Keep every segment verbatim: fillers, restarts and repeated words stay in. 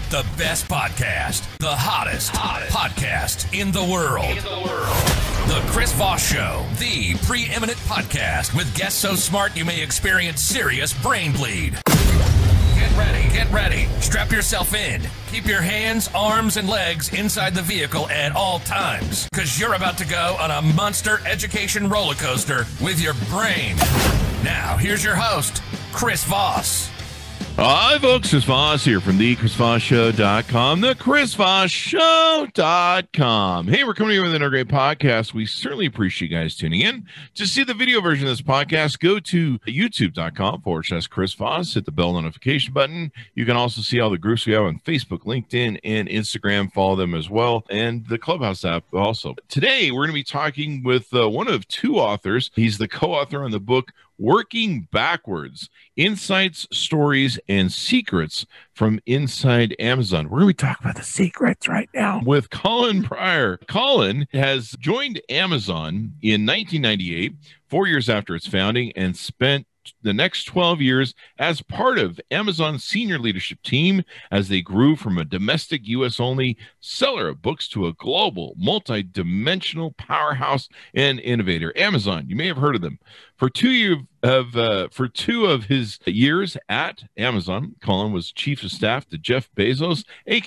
The best podcast, the hottest, hottest. podcast in the world. In the world. The Chris Voss Show, the preeminent podcast with guests so smart you may experience serious brain bleed. Get ready, get ready. Strap yourself in. Keep your hands, arms, and legs inside the vehicle at all times, because you're about to go on a monster education roller coaster with your brain. Now, here's your host, Chris Voss. Hi, folks. Chris Voss here from the chris voss show dot com, the chris voss show dot com. Hey, we're coming here with another great podcast. We certainly appreciate you guys tuning in. To see the video version of this podcast, go to youtube.com forward slash Chris Voss. Hit the bell notification button. You can also see all the groups we have on Facebook, LinkedIn, and Instagram. Follow them as well, and the Clubhouse app also. Today, we're going to be talking with uh, one of two authors. He's the co-author on the book Working Backwards, Insights, Stories, and Secrets from Inside Amazon. We're going to be talking about the secrets right now with Colin Bryar. Colin has joined Amazon in nineteen ninety-eight, four years after its founding, and spent the next twelve years as part of Amazon's senior leadership team as they grew from a domestic U S only seller of books to a global, multi-dimensional powerhouse and innovator. Amazon, you may have heard of them. For two years of uh, for two of his years at Amazon, Colin was chief of staff to Jeff Bezos,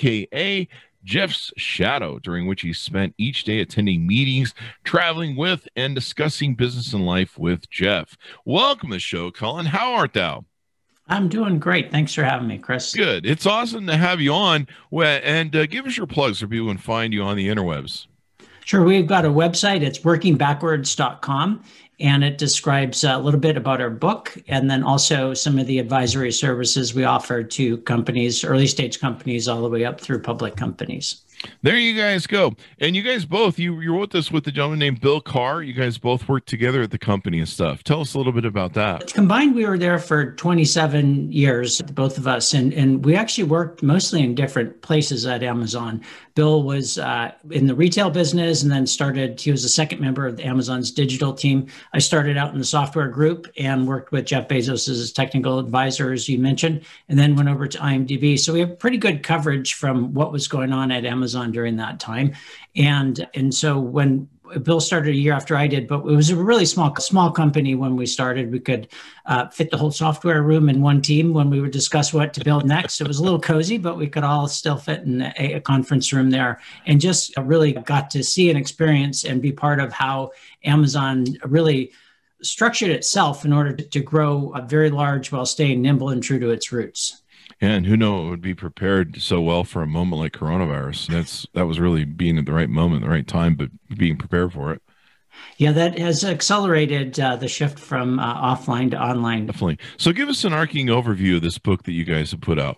aka Jeff's shadow, during which he spent each day attending meetings, traveling with, and discussing business and life with Jeff. Welcome to the show, Colin. How art thou? I'm doing great. Thanks for having me, Chris. Good. It's awesome to have you on. And uh, give us your plugs so people can find you on the interwebs. Sure. We've got a website. It's working backwards dot com. And it describes a little bit about our book and then also some of the advisory services we offer to companies, early stage companies, all the way up through public companies. There you guys go. And you guys both, you, you wrote this with a gentleman named Bill Carr. You guys both worked together at the company and stuff. Tell us a little bit about that. Combined, we were there for twenty-seven years, both of us. And, and we actually worked mostly in different places at Amazon. Bill was uh, in the retail business and then started, he was a second member of the Amazon's digital team. I started out in the software group and worked with Jeff Bezos as technical advisor, as you mentioned, and then went over to I M D B. So we have pretty good coverage from what was going on at Amazon during that time. And, and so when Bill started a year after I did, but it was a really small, small company when we started. We could uh, fit the whole software room in one team when we would discuss what to build next. It was a little cozy, but we could all still fit in a, a conference room there, and just really got to see and experience and be part of how Amazon really structured itself in order to, to grow a very large while staying nimble and true to its roots. And who knows, it would be prepared so well for a moment like coronavirus. That's that was really being at the right moment, the right time, but being prepared for it. Yeah, that has accelerated uh, the shift from uh, offline to online. Definitely. So give us an arcing overview of this book that you guys have put out.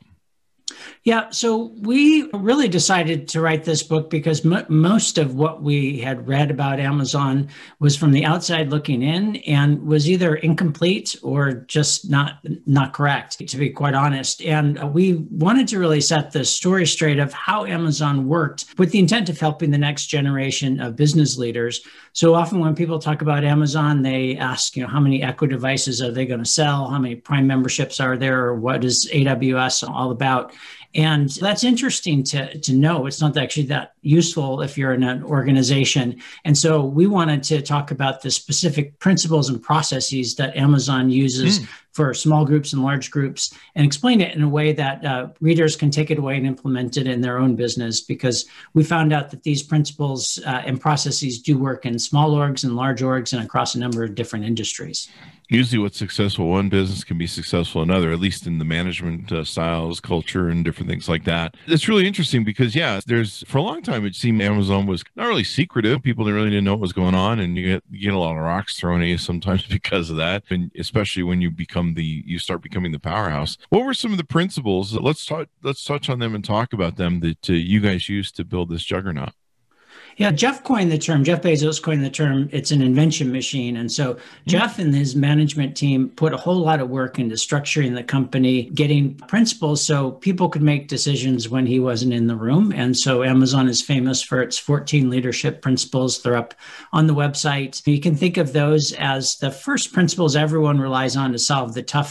Yeah, so we really decided to write this book because m- most of what we had read about Amazon was from the outside looking in and was either incomplete or just not not correct, to be quite honest. And we wanted to really set the story straight of how Amazon worked with the intent of helping the next generation of business leaders. So often when people talk about Amazon, they ask, you know, how many Echo devices are they going to sell? How many Prime memberships are there? Or what is A W S all about? And that's interesting to, to know. It's not actually that useful if you're in an organization. And so we wanted to talk about the specific principles and processes that Amazon uses mm. for small groups and large groups, and explain it in a way that uh, readers can take it away and implement it in their own business, because we found out that these principles uh, and processes do work in small orgs and large orgs and across a number of different industries. Usually what's successful one business can be successful in another, at least in the management uh, styles, culture, and different things like that. It's really interesting because, yeah, there's, for a long time, it seemed Amazon was not really secretive. People really didn't know what was going on, and you get, you get a lot of rocks thrown at you sometimes because of that, and especially when you become the, you start becoming the powerhouse. What were some of the principles? Let's talk, let's touch on them and talk about them that uh, you guys used to build this juggernaut. Yeah, Jeff coined the term, Jeff Bezos coined the term, it's an invention machine. And so Jeff and his management team put a whole lot of work into structuring the company, getting principles so people could make decisions when he wasn't in the room. And so Amazon is famous for its fourteen leadership principles. They're up on the website. You can think of those as the first principles everyone relies on to solve the tough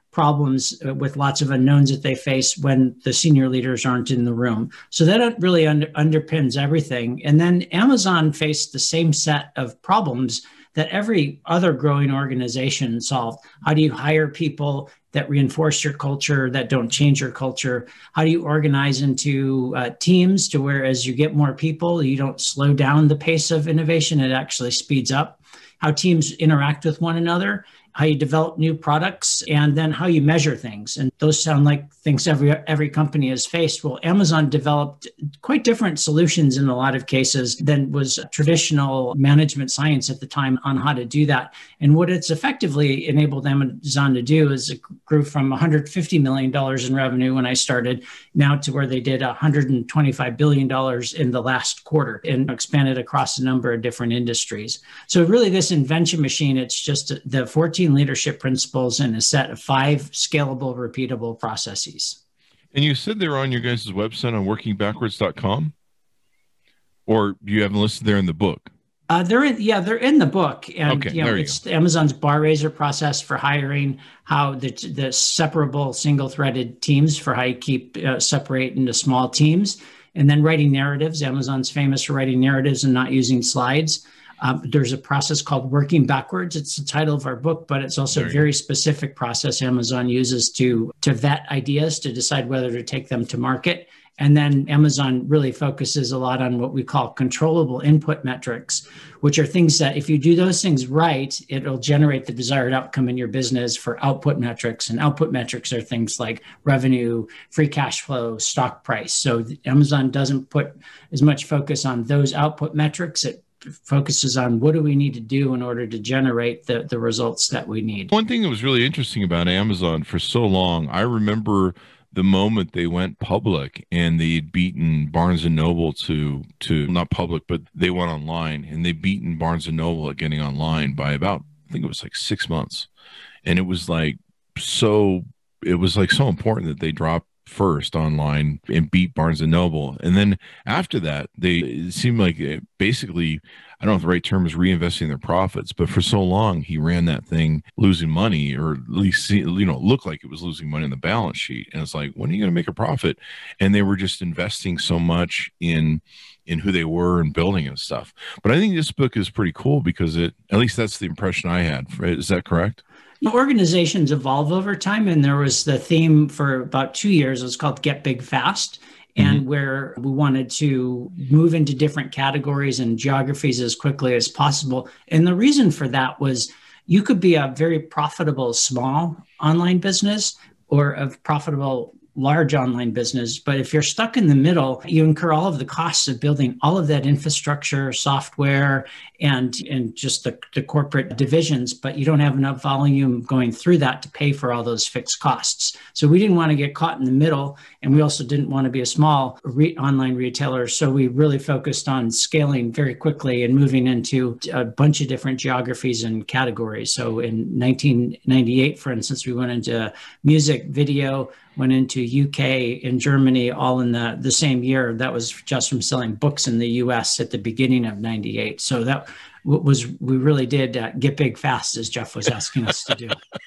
problems with lots of unknowns that they face when the senior leaders aren't in the room. So that really under, underpins everything. And then Amazon faced the same set of problems that every other growing organization solved. How do you hire people that reinforce your culture, that don't change your culture? How do you organize into uh, teams to where as you get more people, you don't slow down the pace of innovation, it actually speeds up? How teams interact with one another, how you develop new products, and then how you measure things. And those sound like things every every company has faced. Well, Amazon developed quite different solutions in a lot of cases than was traditional management science at the time on how to do that. And what it's effectively enabled Amazon to do is it grew from one hundred fifty million dollars in revenue when I started now to where they did one hundred twenty-five billion dollars in the last quarter and expanded across a number of different industries. So really this invention machine, it's just the fourteen leadership principles and a set of five scalable, repeatable processes. And you said they're on your guys' website on working backwards dot com, or you haven't listed there in the book? Uh, they're in, yeah, they're in the book, and okay, you know, you it's go. Amazon's bar raiser process for hiring, how the the separable single-threaded teams for how you keep uh, separate into small teams, and then writing narratives. Amazon's famous for writing narratives and not using slides. Um, there's a process called working backwards. It's the title of our book, but it's also a very specific process Amazon uses to, to vet ideas, to decide whether to take them to market. And then Amazon really focuses a lot on what we call controllable input metrics, which are things that if you do those things right, it'll generate the desired outcome in your business for output metrics. And output metrics are things like revenue, free cash flow, stock price. So Amazon doesn't put as much focus on those output metrics. It focuses on what do we need to do in order to generate the, the results that we need. One thing that was really interesting about Amazon for so long, I remember the moment they went public and they'd beaten Barnes and Noble to, to not public, but they went online, and they beaten Barnes and Noble at getting online by about, I think it was like six months. And it was like, so, it was like so important that they dropped first online and beat Barnes and Noble. And then after that, they it seemed like it basically, I don't know if the right term is reinvesting their profits, but for so long he ran that thing losing money, or at least, you know, looked like it was losing money in the balance sheet. And it's like, when are you going to make a profit? And they were just investing so much in in who they were and building and stuff. But I think this book is pretty cool because it, at least that's the impression I had. Is that correct? Organizations evolve over time, and there was the theme for about two years. It was called Get Big Fast, and mm-hmm. where we wanted to move into different categories and geographies as quickly as possible. And the reason for that was you could be a very profitable small online business or a profitable large online business. But if you're stuck in the middle, you incur all of the costs of building all of that infrastructure, software, and, and just the, the corporate divisions, but you don't have enough volume going through that to pay for all those fixed costs. So we didn't want to get caught in the middle, and we also didn't want to be a small re- online retailer. So we really focused on scaling very quickly and moving into a bunch of different geographies and categories. So in nineteen ninety-eight, for instance, we went into music, video, went into U K and Germany all in the, the same year. That was just from selling books in the U S at the beginning of ninety-eight. So that was, we really did uh, get big fast, as Jeff was asking us to do.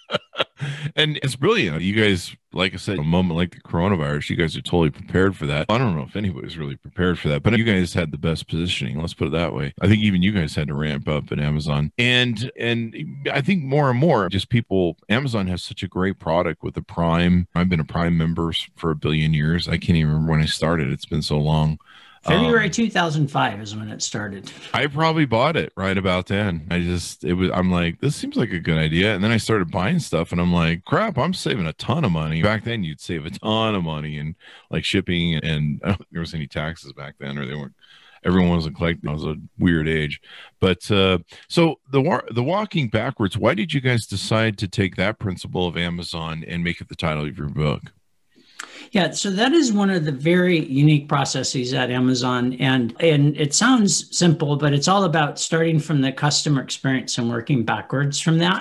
And it's brilliant. You guys, like I said, a moment like the coronavirus, you guys are totally prepared for that. I don't know if anybody's really prepared for that, but you guys had the best positioning. Let's put it that way. I think even you guys had to ramp up at Amazon. And and I think more and more, just people, Amazon has such a great product with the Prime. I've been a Prime member for a billion years. I can't even remember when I started. It's been so long. February um, two thousand five is when it started. I probably bought it right about then. I just, it was, I'm like, this seems like a good idea. And then I started buying stuff and I'm like, crap, I'm saving a ton of money. Back then you'd save a ton of money in like shipping, and I don't think there was any taxes back then, or they weren't, everyone wasn't collecting. It was a weird age. But uh, so the, the walking backwards, why did you guys decide to take that principle of Amazon and make it the title of your book? Yeah, so that is one of the very unique processes at Amazon. And, and it sounds simple, but it's all about starting from the customer experience and working backwards from that.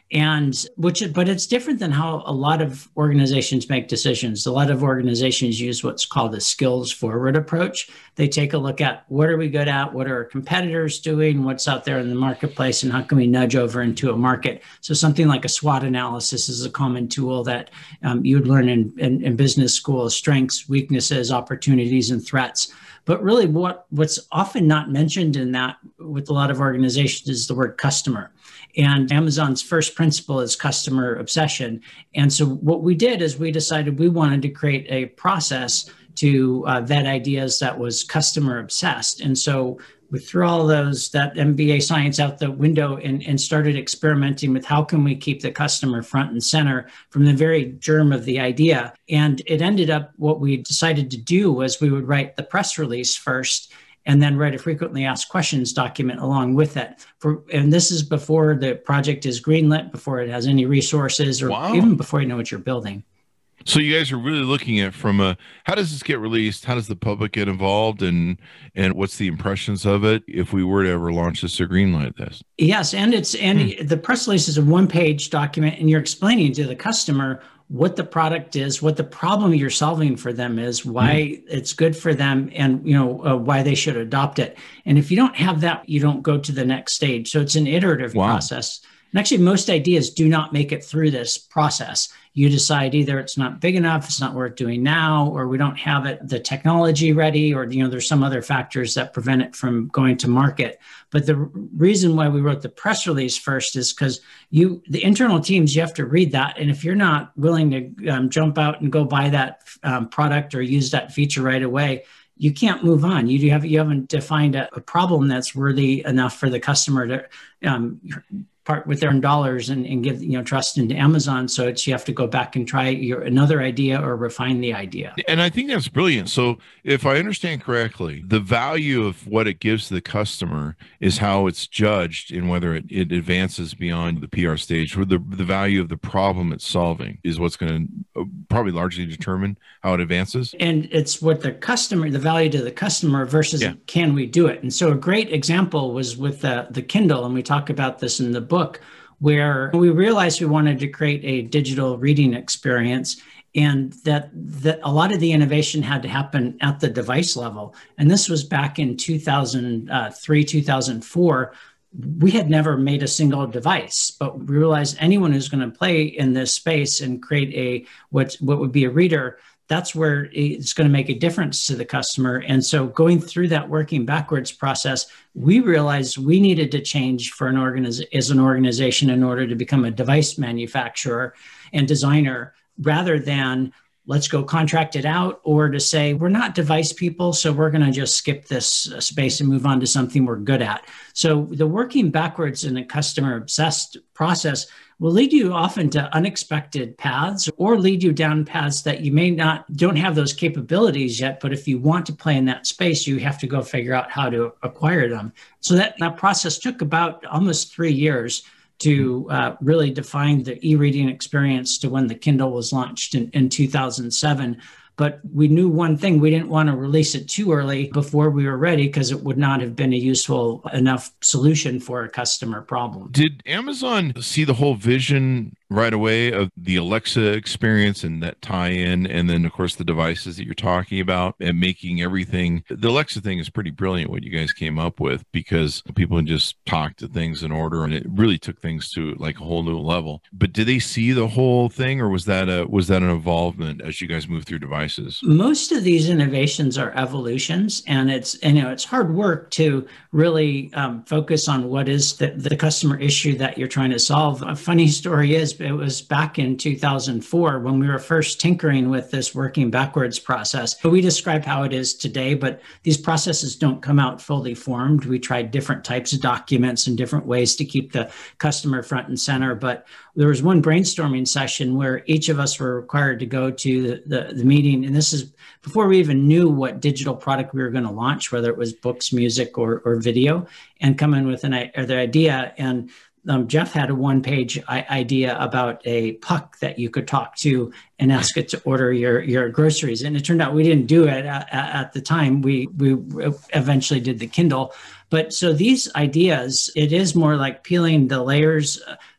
And which, but it's different than how a lot of organizations make decisions. A lot of organizations use what's called a skills forward approach. They take a look at what are we good at? What are our competitors doing? What's out there in the marketplace? And how can we nudge over into a market? So something like a SWOT analysis is a common tool that um, you would learn in, in, in business school: strengths, weaknesses, opportunities, and threats. But really what, what's often not mentioned in that with a lot of organizations is the word customer. And Amazon's first principle is customer obsession. And so what we did is we decided we wanted to create a process to uh, vet ideas that was customer obsessed. And so we threw all those, that M B A science out the window and, and started experimenting with how can we keep the customer front and center from the very germ of the idea. And it ended up, what we decided to do was we would write the press release first and then write a frequently asked questions document along with it. For, and this is before the project is greenlit, before it has any resources, or Wow. even before you know what you're building. So you guys are really looking at from a, how does this get released? How does the public get involved? And and what's the impressions of it if we were to ever launch this or greenlight this? Yes, and it's and hmm. the press release is a one-page document, and you're explaining to the customer what the product is, what the problem you're solving for them is, why mm. it's good for them, and you know uh, why they should adopt it. And if you don't have that, you don't go to the next stage. So it's an iterative wow. process. And actually, most ideas do not make it through this process. You decide either it's not big enough, it's not worth doing now, or we don't have it, the technology ready, or you know, there's some other factors that prevent it from going to market. But the reason why we wrote the press release first is because you, the internal teams, you have to read that. And if you're not willing to um, jump out and go buy that um, product or use that feature right away, you can't move on. You have you haven't defined a, a problem that's worthy enough for the customer to um, part with their own dollars and, and give, you know, trust into Amazon. So it's, you have to go back and try your another idea or refine the idea. And I think that's brilliant. So if I understand correctly, the value of what it gives to the customer is how it's judged and whether it, it advances beyond the P R stage, or the, the value of the problem it's solving is what's going to probably largely determine how it advances. And it's what the customer, the value to the customer versus yeah. can we do it? And so a great example was with the, the Kindle, and we talk about this in the book. book where we realized we wanted to create a digital reading experience, and that, that a lot of the innovation had to happen at the device level. And this was back in two thousand three, two thousand four. We had never made a single device, but we realized anyone who's going to play in this space and create a what, what would be a reader, that's where it's going to make a difference to the customer. And so going through that working backwards process, we realized we needed to change for an organiz- as an organization in order to become a device manufacturer and designer, rather than let's go contract it out, or to say, we're not device people, so we're going to just skip this space and move on to something we're good at. So the working backwards in a customer obsessed process will lead you often to unexpected paths, or lead you down paths that you may not, don't have those capabilities yet. But if you want to play in that space, you have to go figure out how to acquire them. So that, that process took about almost three years to uh, really define the e-reading experience to when the Kindle was launched in, in two thousand seven. But we knew one thing: we didn't want to release it too early before we were ready, because it would not have been a useful enough solution for a customer problem. Did Amazon see the whole vision right away of the Alexa experience and that tie-in, and then of course the devices that you're talking about, and making everything, the Alexa thing is pretty brilliant what you guys came up with, because people can just talk to things in order, and it really took things to like a whole new level. But did they see the whole thing, or was that a was that an involvement as you guys moved through devices? Most of these innovations are evolutions, and it's, and, you know, it's hard work to really um, focus on what is the, the customer issue that you're trying to solve. A funny story is, it was back in two thousand four when we were first tinkering with this working backwards process. We describe how it is today, but these processes don't come out fully formed. We tried different types of documents and different ways to keep the customer front and center. But there was one brainstorming session where each of us were required to go to the, the, the meeting. And this is before we even knew what digital product we were going to launch, whether it was books, music, or, or video, and come in with an the idea. And um, Jeff had a one-page idea about a puck that you could talk to and ask it to order your, your groceries. And it turned out we didn't do it at, at the time. We, we eventually did the Kindle. But so these ideas, it is more like peeling the layers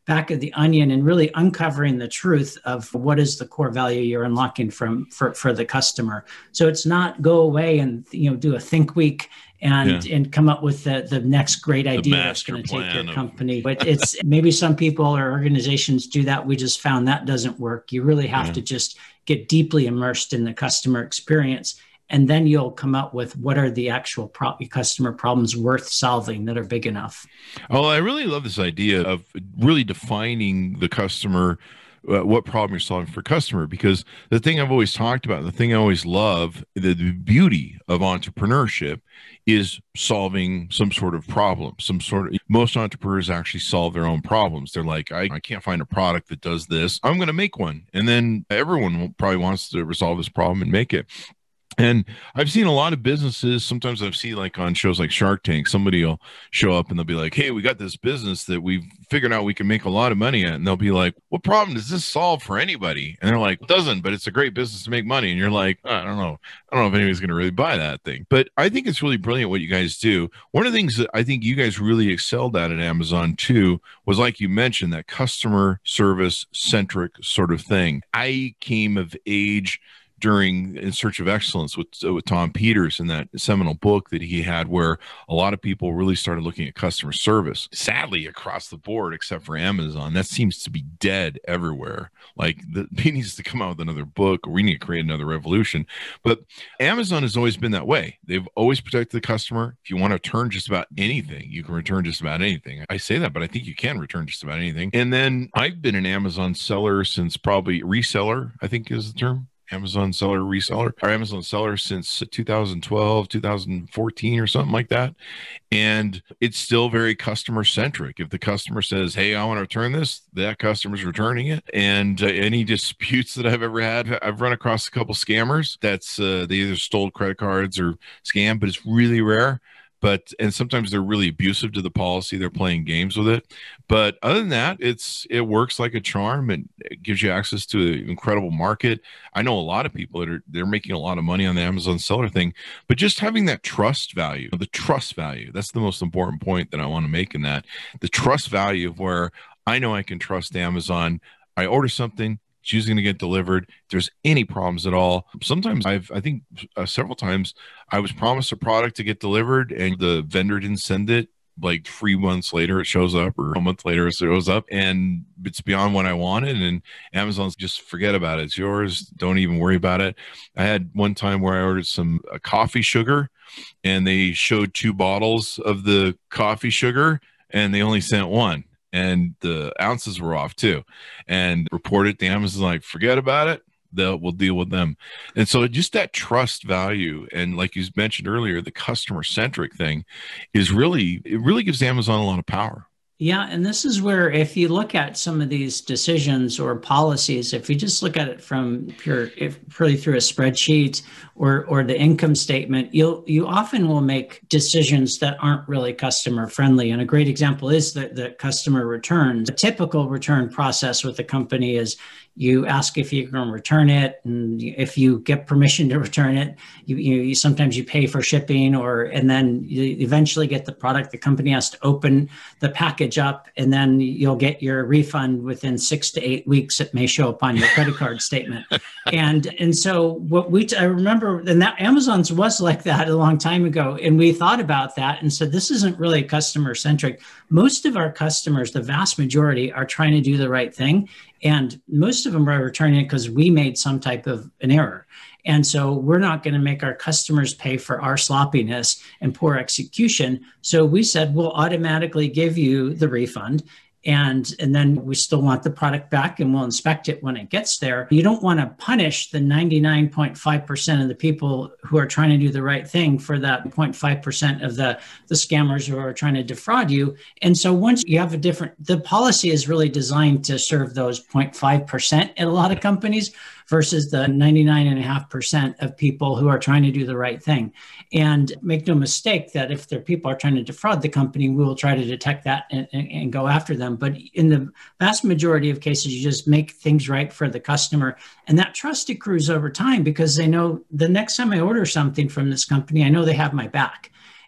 back of the onion and really uncovering the truth of what is the core value you're unlocking from for, for the customer. So it's not go away and, you know, do a think week and yeah. and come up with the, the next great idea that's going to take your of... company. But it's maybe some people or organizations do that. We just found that doesn't work. You really have yeah. to just get deeply immersed in the customer experience. And then you'll come up with what are the actual pro- customer problems worth solving that are big enough. Oh, I really love this idea of really defining the customer, uh, what problem you're solving for customer, because the thing I've always talked about, the thing I always love, the, the beauty of entrepreneurship is solving some sort of problem, some sort of, most entrepreneurs actually solve their own problems. They're like, I, I can't find a product that does this. I'm going to make one. And then everyone probably wants to resolve this problem and make it. And I've seen a lot of businesses, sometimes I've seen like on shows like Shark Tank, somebody will show up and they'll be like, hey, we got this business that we've figured out we can make a lot of money at. And they'll be like, what problem does this solve for anybody? And they're like, it doesn't, but it's a great business to make money. And you're like, I don't know. I don't know if anybody's going to really buy that thing. But I think it's really brilliant what you guys do. One of the things that I think you guys really excelled at at Amazon too was, like you mentioned, that customer service centric sort of thing. I came of age during In Search of Excellence with, uh, with Tom Peters in that seminal book that he had, where a lot of people really started looking at customer service. Sadly, across the board, except for Amazon, that seems to be dead everywhere. Like the, he needs to come out with another book, or we need to create another revolution. But Amazon has always been that way. They've always protected the customer. If you want to return just about anything, you can return just about anything. I say that, but I think you can return just about anything. And then I've been an Amazon seller since probably reseller, I think is the term. Amazon seller, reseller, or Amazon seller since two thousand twelve, two thousand fourteen or something like that. And it's still very customer centric. If the customer says, hey, I want to return this, that customer's returning it. And uh, any disputes that I've ever had, I've run across a couple scammers that's uh, they either stole credit cards or scam, but it's really rare. But, and sometimes they're really abusive to the policy. They're playing games with it. But other than that, it's, it works like a charm, and it gives you access to an incredible market. I know a lot of people that are, they're making a lot of money on the Amazon seller thing, but just having that trust value, the trust value, that's the most important point that I want to make in that. The trust value of where I know I can trust Amazon. I order something, it's usually going to get delivered. If there's any problems at all, sometimes I've, I think uh, several times I was promised a product to get delivered and the vendor didn't send it. Like three months later, it shows up, or a month later, it shows up, and it's beyond what I wanted. And Amazon's just forget about it. It's yours. Don't even worry about it. I had one time where I ordered some uh, coffee sugar, and they showed two bottles of the coffee sugar, and they only sent one. And the ounces were off too, and reported to Amazon, like, forget about it. They'll, we'll deal with them. And so just that trust value, and like you mentioned earlier, the customer centric thing is really, it really gives Amazon a lot of power. Yeah. And this is where, if you look at some of these decisions or policies, if you just look at it from pure, if purely through a spreadsheet or, or the income statement, you'll, you often will make decisions that aren't really customer friendly. And a great example is the, the customer returns. A typical return process with the company is you ask if you can return it, and if you get permission to return it, you, you, you sometimes you pay for shipping, or and then you eventually get the product. The company has to open the package up, and then you'll get your refund within six to eight weeks. It may show up on your credit card statement, and and so what we I remember, and that Amazon's was like that a long time ago, and we thought about that and said, this isn't really customer centric. Most of our customers, the vast majority, are trying to do the right thing. And most of them are returning it because we made some type of an error. And so we're not going to make our customers pay for our sloppiness and poor execution. So we said, we'll automatically give you the refund. And, and then we still want the product back, and we'll inspect it when it gets there. You don't want to punish the ninety-nine point five percent of the people who are trying to do the right thing for that zero point five percent of the, the scammers who are trying to defraud you. And so once you have a different, the policy is really designed to serve those zero point five percent at a lot of companies versus the ninety-nine point five percent of people who are trying to do the right thing. And make no mistake that if their people are trying to defraud the company, we will try to detect that and, and, and go after them. But in the vast majority of cases, you just make things right for the customer. And that trust accrues over time, because they know the next time I order something from this company, I know they have my back.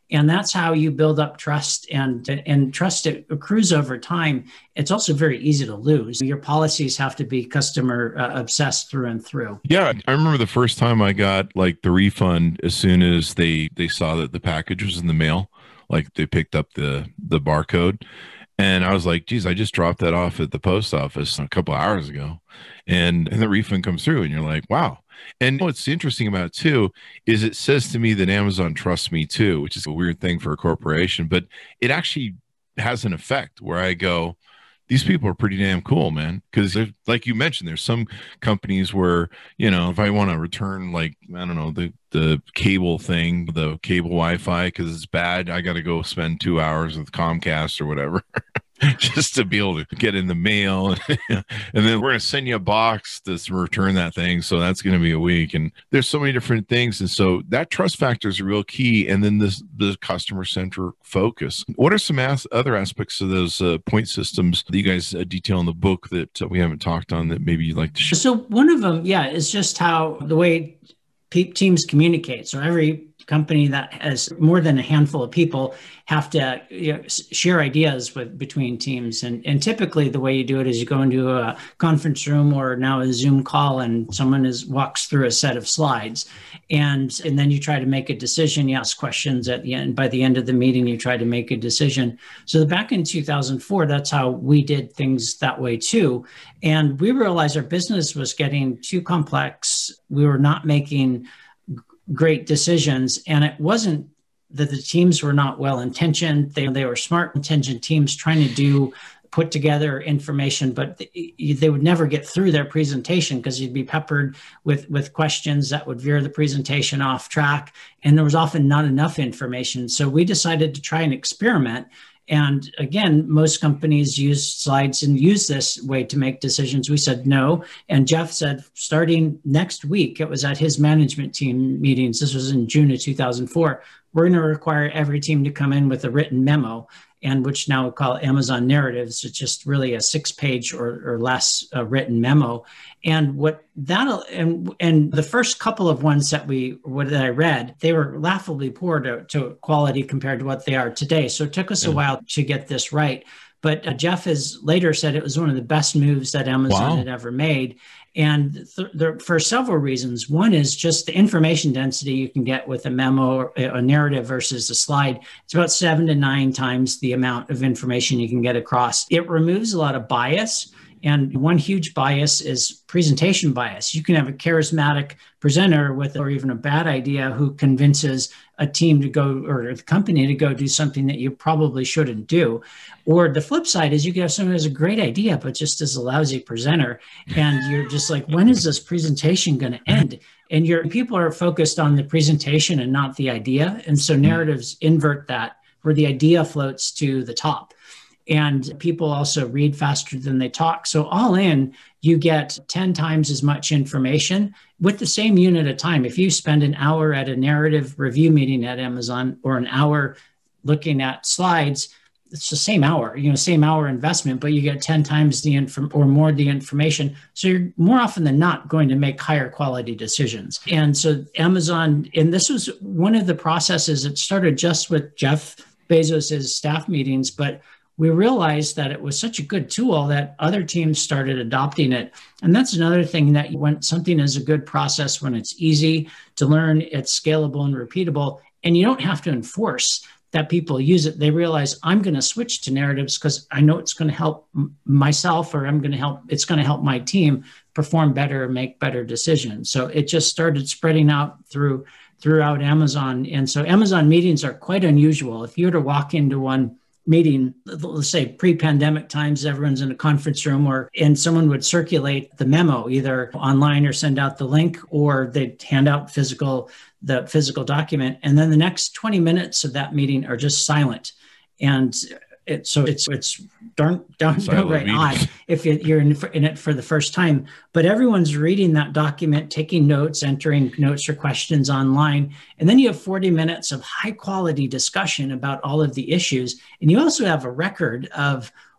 And that's how you build up trust, and, and trust it accrues over time. It's also very easy to lose. Your policies have to be customer uh, obsessed through and through. Yeah. I remember the first time I got like the refund as soon as they, they saw that the package was in the mail, like they picked up the, the barcode. And I was like, geez, I just dropped that off at the post office a couple of hours ago. And, and the refund comes through and you're like, wow. And what's interesting about it too, is it says to me that Amazon trusts me too, which is a weird thing for a corporation, but it actually has an effect where I go, these people are pretty damn cool, man. Because like you mentioned, there's some companies where, you know, if I want to return, like, I don't know, the, the cable thing, the cable Wi-Fi, because it's bad, I got to go spend two hours with Comcast or whatever. Just to be able to get in the mail. And then we're going to send you a box to return that thing. So that's going to be a week. And there's so many different things. And so that trust factor is a real key. And then this, the customer-centric focus. What are some as- other aspects of those uh, point systems that you guys uh, detail in the book that uh, we haven't talked on that maybe you'd like to share? So one of them, yeah, is just how the way pe- teams communicate. So every company that has more than a handful of people have to, you know, share ideas with between teams. And, and typically the way you do it is you go into a conference room or now a Zoom call, and someone is walks through a set of slides. And, and then you try to make a decision. You ask questions at the end. By the end of the meeting, you try to make a decision. So back in two thousand four, that's how we did things that way too. And we realized our business was getting too complex. We were not making great decisions. And it wasn't that the teams were not well-intentioned. They, they were smart-intentioned teams trying to do, put together information, but they would never get through their presentation because you'd be peppered with, with questions that would veer the presentation off track. And there was often not enough information. So we decided to try and experiment. And again, most companies use slides and use this way to make decisions. We said no. And Jeff said, starting next week, it was at his management team meetings. This was in June of two thousand four. We're going to require every team to come in with a written memo, and which now we call Amazon narratives. It's just really a six page or, or less uh, written memo. And what that, and, and the first couple of ones that we, what that I read, they were laughably poor to, to quality compared to what they are today. So it took us yeah. a while to get this right. But uh, Jeff has later said it was one of the best moves that Amazon wow. had ever made. And th- there, for several reasons. One is just the information density you can get with a memo or a narrative versus a slide. It's about seven to nine times the amount of information you can get across. It removes a lot of bias. And one huge bias is presentation bias. You can have a charismatic presenter with, or even a bad idea, who convinces a team to go, or the company to go do something that you probably shouldn't do. Or the flip side is you can have someone who has a great idea, but just is a lousy presenter. And you're just like, when is this presentation going to end? And your people are focused on the presentation and not the idea. And so narratives invert that, where the idea floats to the top. And people also read faster than they talk. So all in, you get ten times as much information with the same unit of time. If you spend an hour at a narrative review meeting at Amazon or an hour looking at slides, it's the same hour, you know, same hour investment, but you get ten times the info or more the information. So you're more often than not going to make higher quality decisions. And so Amazon, and this was one of the processes that started just with Jeff Bezos's staff meetings, but we realized that it was such a good tool that other teams started adopting it. And that's another thing, that when something is a good process, when it's easy to learn, it's scalable and repeatable, and you don't have to enforce that people use it. They realize, I'm going to switch to narratives because I know it's going to help m- myself, or I'm going to help, it's going to help my team perform better, make better decisions. So it just started spreading out through throughout Amazon. And so Amazon meetings are quite unusual. If you were to walk into one meeting, let's say pre-pandemic times, everyone's in a conference room, or and someone would circulate the memo either online or send out the link, or they'd hand out physical the physical document, and then the next twenty minutes of that meeting are just silent. And it, so it's it's darn darn right odd if it, you're in, in it for the first time. But everyone's reading that document, taking notes, entering notes or questions online, and then you have forty minutes of high quality discussion about all of the issues. And you also have a record of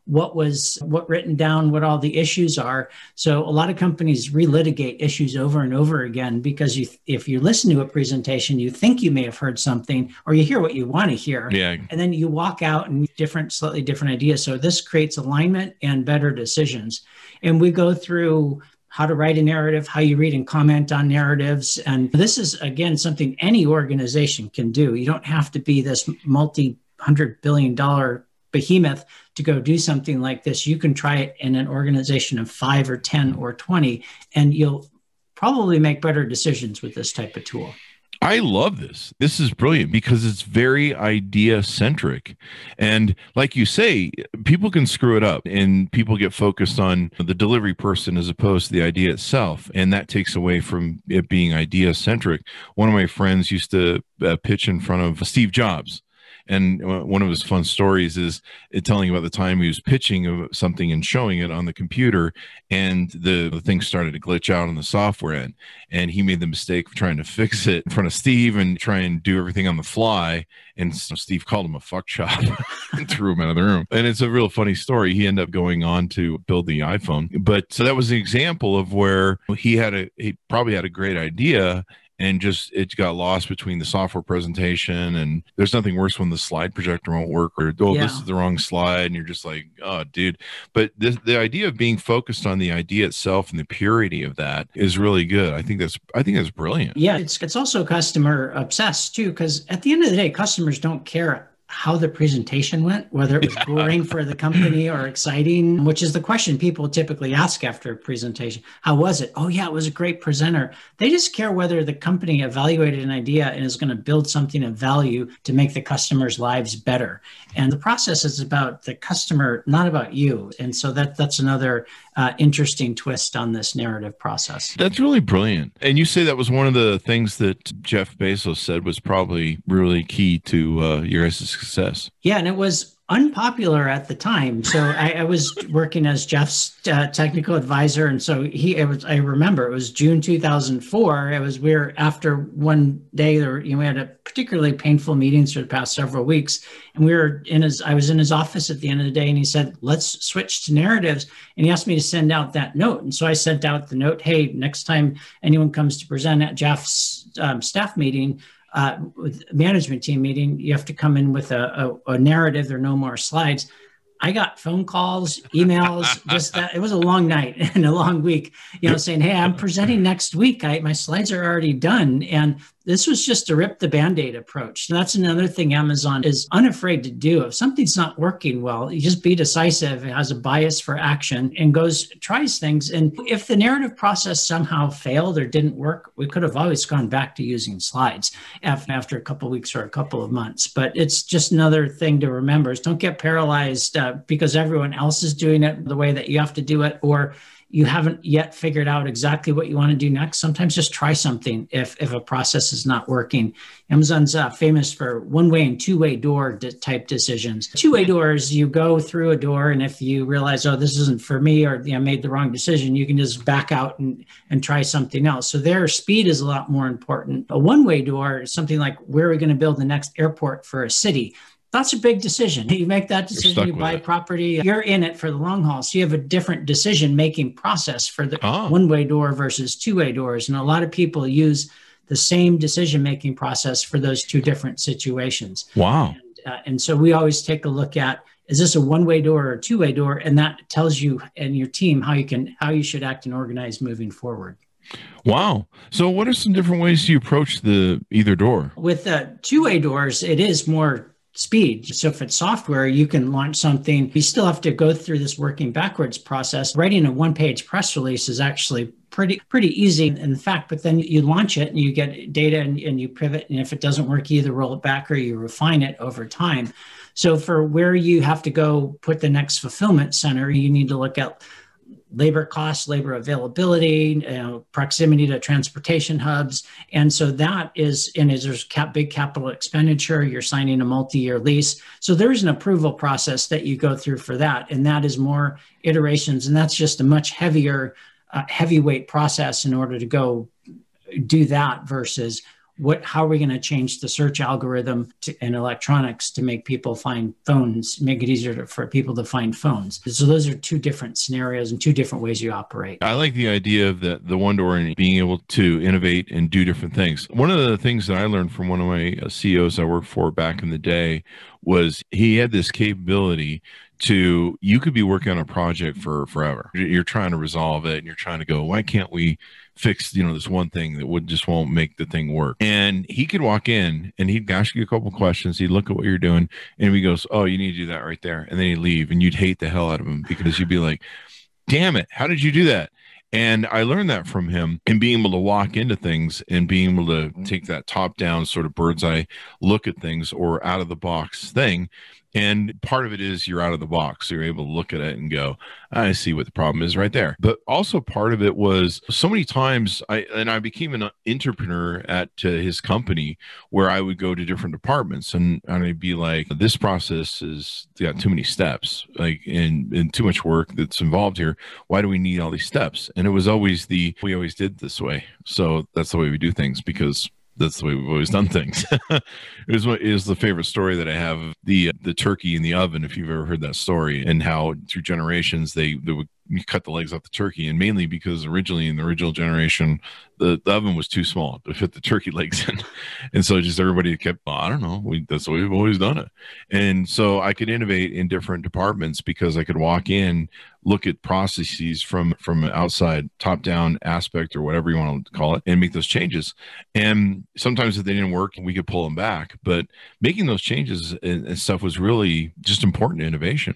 what was what written down, what all the issues are. So a lot of companies relitigate issues over and over again because you, if you listen to a presentation, you think you may have heard something, or you hear what you want to hear, yeah. and then you walk out and different, slightly different ideas. So this creates alignment and better decisions. And we go through how to write a narrative, how you read and comment on narratives. And this is, again, something any organization can do. You don't have to be this multi-hundred billion dollar behemoth to go do something like this. You can try it in an organization of five or ten or twenty, and you'll probably make better decisions with this type of tool. I love this. This is brilliant because it's very idea centric. And like you say, people can screw it up and people get focused on the delivery person as opposed to the idea itself. And that takes away from it being idea centric. One of my friends used to uh, pitch in front of Steve Jobs. And one of his fun stories is it telling about the time he was pitching something and showing it on the computer, and the, the thing started to glitch out on the software end. And he made the mistake of trying to fix it in front of Steve and try and do everything on the fly. And so Steve called him a fuck shop and threw him out of the room. And it's a real funny story. He ended up going on to build the iPhone. But so that was an example of where he had a, he probably had a great idea, and just it got lost between the software presentation, and there's nothing worse when the slide projector won't work, or oh, yeah. this is the wrong slide, and you're just like, oh, dude. But this, the idea of being focused on the idea itself and the purity of that is really good. I think that's I think that's brilliant. Yeah, it's it's also customer obsessed too, because at the end of the day, customers don't care how the presentation went, whether it was yeah. boring for the company or exciting, which is the question people typically ask after a presentation. How was it? Oh yeah, it was a great presenter. They just care whether the company evaluated an idea and is going to build something of value to make the customer's lives better. And the process is about the customer, not about you. And so that that's another uh, interesting twist on this narrative process. That's really brilliant. And you say that was one of the things that Jeff Bezos said was probably really key to uh, your guys' success. Yeah, and it was unpopular at the time. So I, I was working as Jeff's uh, technical advisor, and so he. It was. I remember it was June two thousand four. It was we were after one day there. You know, we had a particularly painful meetings for the past several weeks, and we were in his. I was in his office at the end of the day, and he said, "Let's switch to narratives." And he asked me to send out that note, and so I sent out the note. Hey, next time anyone comes to present at Jeff's um, staff meeting, Uh, with management team meeting, you have to come in with a, a, a narrative. There are no more slides. I got phone calls, emails, just that. It was a long night and a long week, you know, saying, hey, I'm presenting next week. I, my slides are already done. And this was just a rip the Band-Aid approach. And that's another thing Amazon is unafraid to do. If something's not working well, you just be decisive. It has a bias for action and goes, tries things. And if the narrative process somehow failed or didn't work, we could have always gone back to using slides after a couple of weeks or a couple of months. But it's just another thing to remember is don't get paralyzed uh, because everyone else is doing it the way that you have to do it, or you haven't yet figured out exactly what you want to do next. Sometimes just try something if, if a process is not working. Amazon's uh, famous for one-way and two-way door type decisions. Two-way doors, you go through a door, and if you realize, oh, this isn't for me, or you know, made the wrong decision, you can just back out and, and try something else. So their speed is a lot more important. A one-way door is something like, where are we going to build the next airport for a city? That's a big decision. You make that decision, you buy property, you're in it for the long haul. So you have a different decision-making process for the oh. one-way door versus two-way doors. And a lot of people use the same decision-making process for those two different situations. Wow. And, uh, and so we always take a look at, is this a one-way door or a two-way door? And that tells you and your team how you can, how you should act and organize moving forward. Wow. So what are some different ways you approach the either door? With uh, two-way doors, it is more speed. So if it's software, you can launch something. You still have to go through this working backwards process. Writing a one-page press release is actually pretty pretty easy in fact, but then you launch it and you get data and, and you pivot. And if it doesn't work, you either roll it back or you refine it over time. So for where you have to go put the next fulfillment center, you need to look at labor costs, labor availability, you know, proximity to transportation hubs. And so that is, and is there's cap, big capital expenditure, you're signing a multi-year lease. So there's an approval process that you go through for that. And that is more iterations. And that's just a much heavier, uh, heavyweight process in order to go do that versus what, how are we going to change the search algorithm to, and electronics to make people find phones, make it easier to, for people to find phones. So those are two different scenarios and two different ways you operate. I like the idea of the, the one door and being able to innovate and do different things. One of the things that I learned from one of my C E Os I worked for back in the day was he had this capability to, you could be working on a project for forever. You're trying to resolve it and you're trying to go, why can't we fix, you know, this one thing that would just won't make the thing work? And he could walk in and he'd ask you a couple of questions. He'd look at what you're doing and he goes, oh, you need to do that right there. And then he'd leave and you'd hate the hell out of him because you'd be like, damn it, how did you do that? And I learned that from him, and being able to walk into things and being able to take that top down sort of bird's eye look at things or out of the box thing. And part of it is you're out of the box. So you're able to look at it and go, I see what the problem is right there. But also part of it was so many times I, and I became an entrepreneur at uh, his company where I would go to different departments and, and I'd be like, this process is got too many steps, like, and, and too much work that's involved here. Why do we need all these steps? And it was always the, we always did this way. So that's the way we do things because that's the way we've always done things. It was what is the favorite story that I have of the the turkey in the oven, if you've ever heard that story, and how through generations they, they would cut the legs off the turkey, and mainly because originally in the original generation the, the oven was too small to fit the turkey legs in, and so just everybody kept, well, I don't know, we, that's the way we've always done it. And so I could innovate in different departments because I could walk in, look at processes from from an outside top down aspect or whatever you want to call it, and make those changes. And sometimes if they didn't work, we could pull them back, but making those changes and, and stuff was really just important to innovation.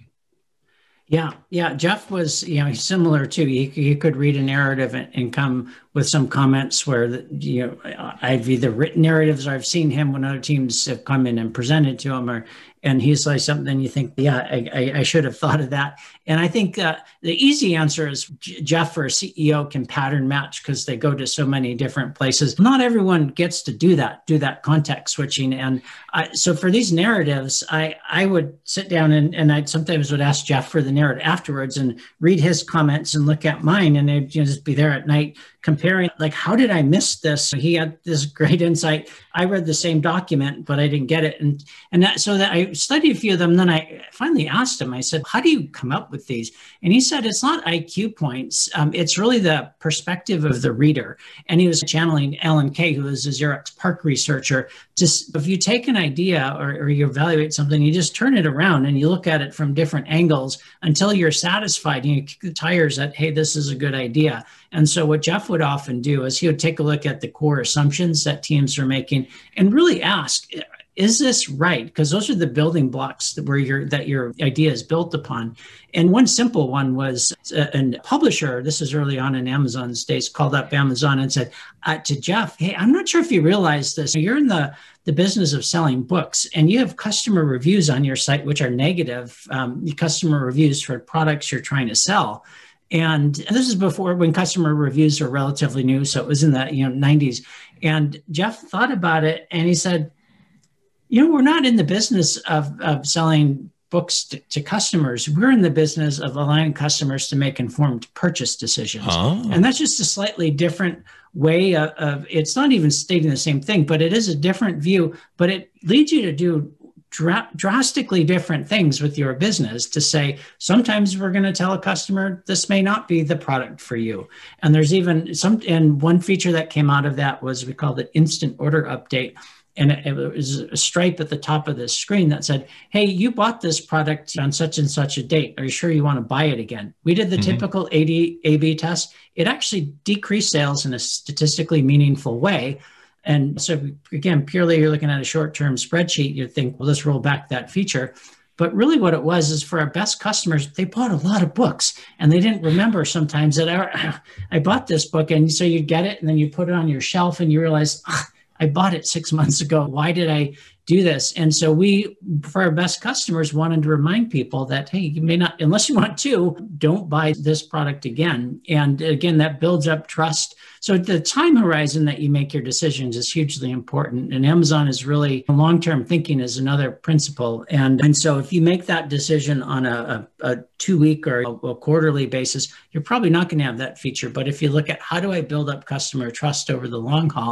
Yeah, yeah. Jeff was, you know, he's similar too. He, he could read a narrative and, and come with some comments where, the, you know, I've either written narratives or I've seen him when other teams have come in and presented to him, or and he's like something you think, yeah, I, I, I should have thought of that. And I think uh, the easy answer is Jeff or C E O can pattern match because they go to so many different places. Not everyone gets to do that, do that context switching. And I, so for these narratives, I, I would sit down and, and I sometimes would ask Jeff for the narrative afterwards and read his comments and look at mine. And they'd, you know, just be there at night comparing, like, how did I miss this? So he had this great insight. I read the same document, but I didn't get it. And, and that, so that I studied a few of them. Then I finally asked him, I said, how do you come up with these? And he said, it's not I Q points. Um, it's really the perspective of the reader. And he was channeling Alan Kay, who is a Xerox PARC researcher. Just if you take an idea or, or you evaluate something, you just turn it around and you look at it from different angles until you're satisfied. You kick the tires that, hey, this is a good idea. And so what Jeff would often do is he would take a look at the core assumptions that teams are making and really ask, is this right? Because those are the building blocks that where your that your idea is built upon. And one simple one was a, a publisher, this is early on in Amazon's days, called up Amazon and said uh, to Jeff, hey, I'm not sure if you realize this. You're in the, the business of selling books and you have customer reviews on your site, which are negative um, customer reviews for products you're trying to sell. And this is before when customer reviews were relatively new. So it was in the you know nineties. And Jeff thought about it and he said, you know, we're not in the business of, of selling books to, to customers. We're in the business of allowing customers to make informed purchase decisions. Oh. And that's just a slightly different way of, of, it's not even stating the same thing, but it is a different view, but it leads you to do dra- drastically different things with your business to say, sometimes we're going to tell a customer, this may not be the product for you. And there's even some, and one feature that came out of that was we called it instant order update. And it was a stripe at the top of the screen that said, hey, you bought this product on such and such a date. Are you sure you want to buy it again? We did the mm-hmm. typical A B test. It actually decreased sales in a statistically meaningful way. And so again, purely you're looking at a short-term spreadsheet, you think, well, let's roll back that feature. But really what it was is for our best customers, they bought a lot of books and they didn't remember sometimes that I, I bought this book. And so you get it and then you put it on your shelf and you realize, ah, I bought it six months ago. Why did I do this? And so we, for our best customers, wanted to remind people that, hey, you may not, unless you want to, don't buy this product again. And again, that builds up trust. So the time horizon that you make your decisions is hugely important. And Amazon is really, long-term thinking is another principle. And, and so if you make that decision on a, a, a two-week or a, a quarterly basis, you're probably not going to have that feature. But if you look at how do I build up customer trust over the long haul,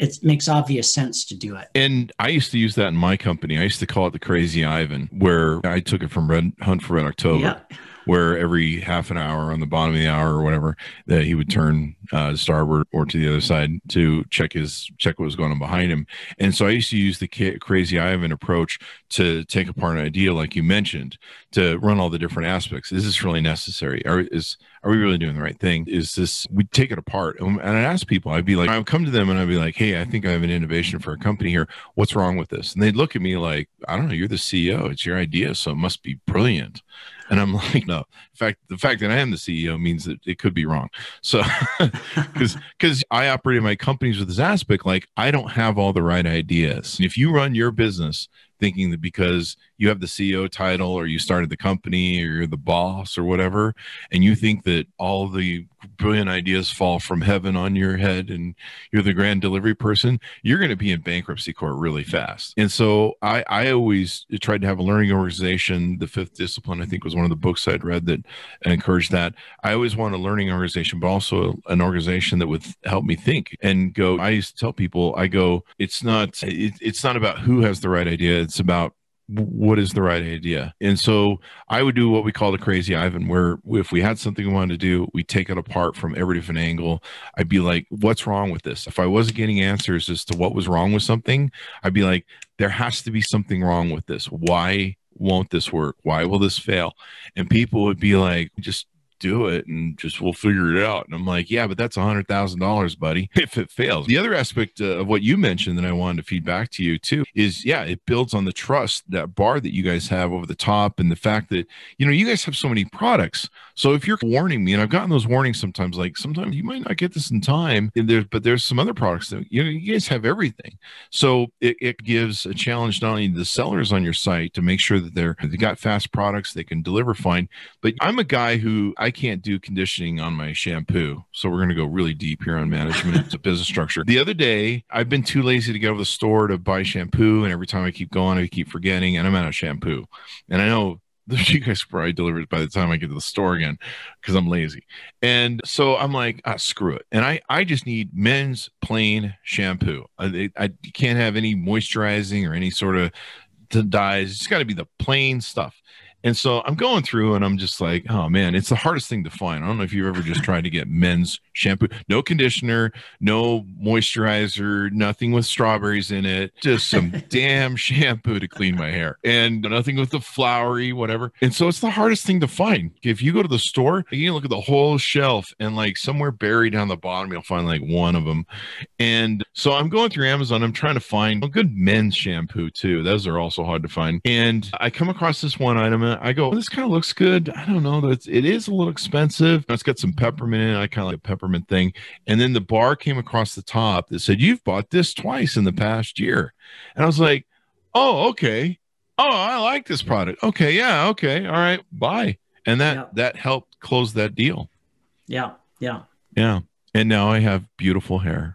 it makes obvious sense to do it. And I used to use that in my company. I used to call it the Crazy Ivan, where I took it from Red Hunt for Red October. Yeah. Where every half an hour on the bottom of the hour or whatever, that he would turn uh, starboard or to the other side to check his check what was going on behind him. And so I used to use the Crazy Ivan approach to take apart an idea, like you mentioned, to run all the different aspects. Is this really necessary? Are is are we really doing the right thing? Is this? We take it apart, and I'd ask people. I'd be like, I'd come to them and I'd be like, hey, I think I have an innovation for a company here. What's wrong with this? And they'd look at me like, I don't know. You're the C E O. It's your idea, so it must be brilliant. And I'm like, no. In fact, the fact that I am the C E O means that it could be wrong. So, because because I operate my companies with this aspect, like I don't have all the right ideas. And if you run your business thinking that because you have the C E O title or you started the company or you're the boss or whatever, and you think that all the brilliant ideas fall from heaven on your head and you're the grand delivery person, you're going to be in bankruptcy court really fast. And so I, I always tried to have a learning organization. The Fifth Discipline, I think, was one of the books I'd read that encouraged that. I always want a learning organization, but also an organization that would help me think and go. I used to tell people, I go, it's not, it, it's not about who has the right idea. It's about what is the right idea. And so I would do what we call the Crazy Ivan, where if we had something we wanted to do, we take it apart from every different angle. I'd be like, what's wrong with this? If I wasn't getting answers as to what was wrong with something, I'd be like, there has to be something wrong with this. Why won't this work? Why will this fail? And people would be like, just do it and just we'll figure it out. And I'm like, yeah, but that's a hundred thousand dollars, buddy, if it fails. The other aspect uh, of what you mentioned that I wanted to feed back to you too is, yeah, it builds on the trust, that bar that you guys have over the top, and the fact that, you know, you guys have so many products. So if you're warning me, and I've gotten those warnings sometimes, like sometimes you might not get this in time, and there, but there's some other products that, you know, you guys have everything. So it, it gives a challenge not only to the sellers on your site to make sure that they're, they got fast products, they can deliver fine. But I'm a guy who I can't do conditioning on my shampoo. So we're going to go really deep here on management. It's a business structure. The other day, I've been too lazy to go to the store to buy shampoo. And every time I keep going, I keep forgetting, and I'm out of shampoo. And I know you guys probably deliver it by the time I get to the store again because I'm lazy. And so I'm like, ah, screw it. And I, I just need men's plain shampoo. I, I can't have any moisturizing or any sort of dyes. It's got to be the plain stuff. And so I'm going through and I'm just like, oh man, it's the hardest thing to find. I don't know if you've ever just tried to get men's shampoo, no conditioner, no moisturizer, nothing with strawberries in it, just some damn shampoo to clean my hair and nothing with the flowery, whatever. And so it's the hardest thing to find. If you go to the store, you can look at the whole shelf and like somewhere buried down the bottom, you'll find like one of them. And so I'm going through Amazon. I'm trying to find a good men's shampoo too. Those are also hard to find. And I come across this one item. I go, this kind of looks good. I don't know. It's, it is a little expensive. It's got some peppermint in it. I kind of like a peppermint thing. And then the bar came across the top that said, you've bought this twice in the past year. And I was like, oh, okay. Oh, I like this product. Okay. Yeah. Okay. All right. Bye. And that, yeah. that helped close that deal. Yeah. Yeah. Yeah. And now I have beautiful hair.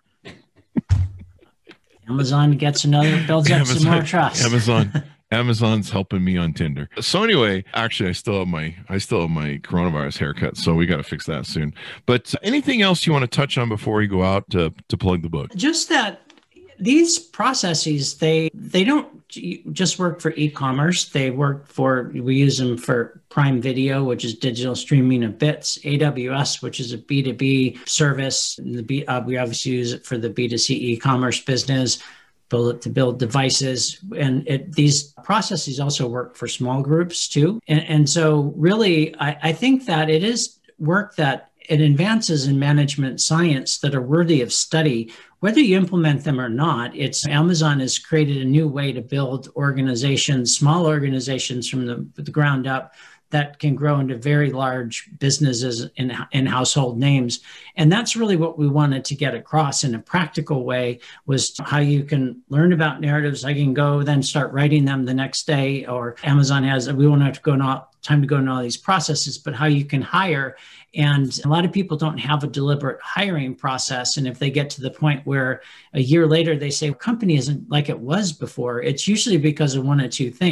Amazon gets another, builds up Amazon, some more trust. Amazon. Amazon's helping me on Tinder. So anyway, actually, I still have my I still have my coronavirus haircut, so we got to fix that soon. But uh, anything else you want to touch on before we go out to to plug the book? Just that these processes, they they don't just work for e-commerce. They work for, we use them for Prime Video, which is digital streaming of bits, A W S, which is a B two B service. The B, uh, we obviously use it for the B two C e-commerce business. Build it to build devices. And it, these processes also work for small groups too. And, and so really, I, I think that it is work that it advances in management science that are worthy of study, whether you implement them or not. It's Amazon has created a new way to build organizations, small organizations from the, the ground up, that can grow into very large businesses and, and household names. And that's really what we wanted to get across in a practical way, was how you can learn about narratives. I can go then start writing them the next day, or Amazon has, we won't have to go into time to go into all these processes, but how you can hire. And a lot of people don't have a deliberate hiring process. And if they get to the point where a year later they say, company isn't like it was before, it's usually because of one of two things.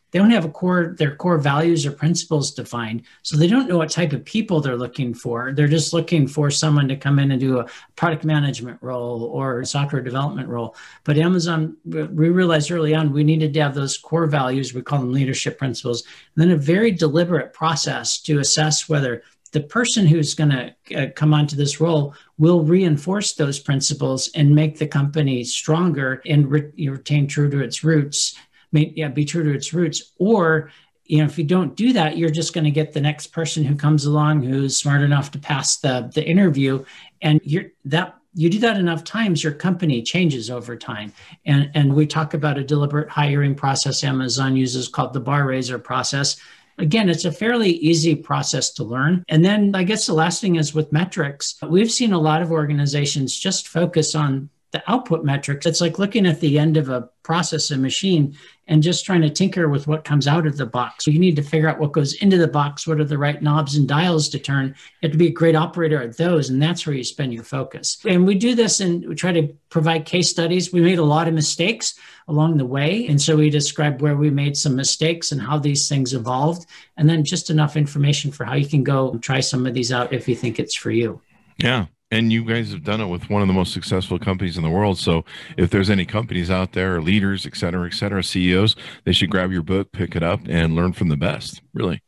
they don't have a core, their core values or principles defined. So they don't know what type of people they're looking for. They're just looking for someone to come in and do a product management role or a software development role. But Amazon, we realized early on, we needed to have those core values. We call them leadership principles, and then a very deliberate process to assess whether the person who's going to uh, come onto this role will reinforce those principles and make the company stronger and re- retain true to its roots, may, yeah, be true to its roots. Or, you know, if you don't do that, you're just going to get the next person who comes along who's smart enough to pass the, the interview. And you're that you do that enough times, your company changes over time. And, and we talk about a deliberate hiring process Amazon uses called the bar raiser process. Again, it's a fairly easy process to learn. And then I guess the last thing is with metrics. We've seen a lot of organizations just focus on the output metrics. It's like looking at the end of a process, a machine, and just trying to tinker with what comes out of the box. So you need to figure out what goes into the box, what are the right knobs and dials to turn. You have to be a great operator at those, and that's where you spend your focus. And we do this and we try to provide case studies. We made a lot of mistakes along the way, and so we describe where we made some mistakes and how these things evolved, and then just enough information for how you can go and try some of these out if you think it's for you. Yeah. And you guys have done it with one of the most successful companies in the world. So if there's any companies out there, or leaders, et cetera, et cetera, C E Os, they should grab your book, pick it up, and learn from the best. Really.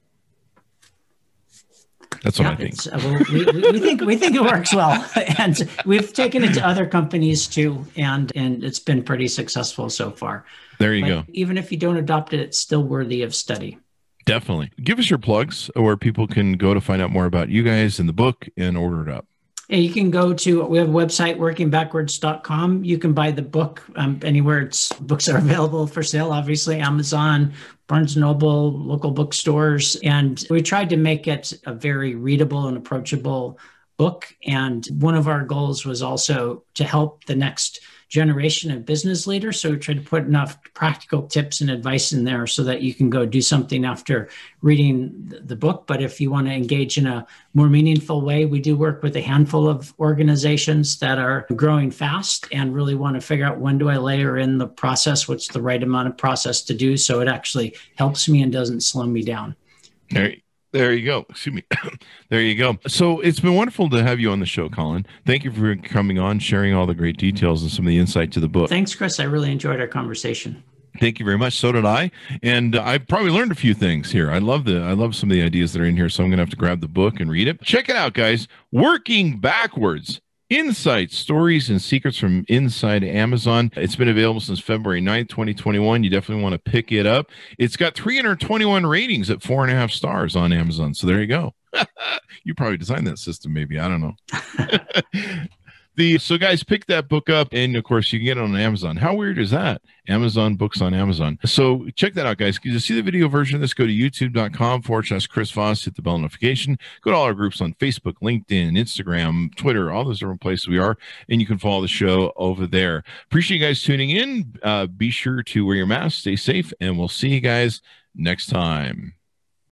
That's what yeah, I think. Uh, well, we, we think we think it works well, and we've taken it to other companies too, and and it's been pretty successful so far. There you but go. Even if you don't adopt it, it's still worthy of study. Definitely. Give us your plugs where people can go to find out more about you guys and the book and order it up. Yeah, you can go to, we have a website, working backwards dot com. You can buy the book um, anywhere it's, books are available for sale, obviously, Amazon, Barnes and Noble, local bookstores. And we tried to make it a very readable and approachable book. And one of our goals was also to help the next generation of business leaders. So we tried to put enough practical tips and advice in there so that you can go do something after reading the book. But if you want to engage in a more meaningful way, we do work with a handful of organizations that are growing fast and really want to figure out, when do I layer in the process? What's the right amount of process to do so it actually helps me and doesn't slow me down? There, there you go. Excuse me. There you go. So it's been wonderful to have you on the show, Colin. Thank you for coming on, sharing all the great details and some of the insight to the book. Thanks, Chris. I really enjoyed our conversation. Thank you very much. So did I. And uh, I probably learned a few things here. I love the I love some of the ideas that are in here. So I'm going to have to grab the book and read it. Check it out, guys. Working Backwards. Insights, stories, and secrets from inside Amazon. It's been available since February ninth, twenty twenty-one. You definitely want to pick it up. It's got three hundred twenty-one ratings at four and a half stars on Amazon. So there you go. You probably designed that system, maybe. I don't know. The, so guys, pick that book up, and of course you can get it on Amazon. How weird is that? Amazon books on Amazon. So check that out, guys. To see the video version of this, go to youtube.com forward slash Chris Voss, hit the bell notification. Go to all our groups on Facebook, LinkedIn, Instagram, Twitter, all those different places we are, and you can follow the show over there. Appreciate you guys tuning in. Uh, be sure to wear your mask, stay safe, and we'll see you guys next time.